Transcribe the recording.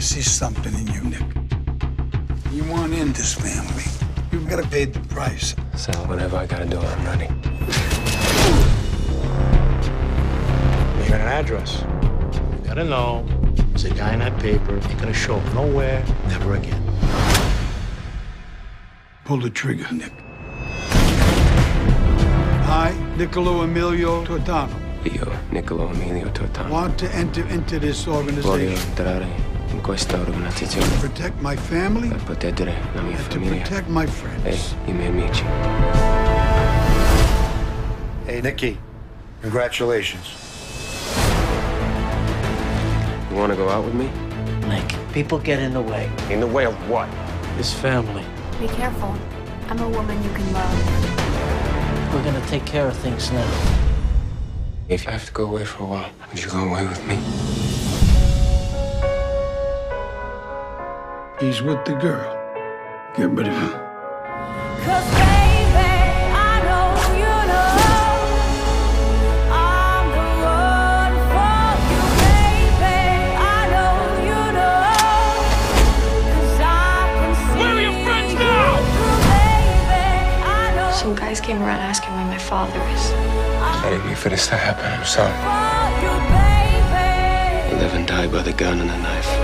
see something in you, Nick. You want in this family. You've got to pay the price. So whatever I gotta do, I'm ready. You got an address. You gotta know. There's a guy in that paper. Ain't gonna show up nowhere, never again. Pull the trigger, Nick. I, Niccolo Emilio Tortano, Io, Niccolo Emilio Tortano, want to enter into this voglio organization, entrare in questa organizzazione protect my family, per proteggere la mia and to famiglia protect my e friends. I miei amici. Hey, Nicky. Congratulations. You wanna go out with me? Nick, people get in the way. In the way of what? His family. Be careful. I'm a woman you can love. We're gonna take care of things now. If I have to go away for a while, would you go away with me? He's with the girl. Get rid of him. 'Cause baby, I know you know I'm the one for you, baby. I know you know 'cause I can see. Where are your friends now? Baby, I know. Some guys came around asking where my father is. I didn't mean for this to happen. I'm sorry. For you, baby. I live and die by the gun and the knife.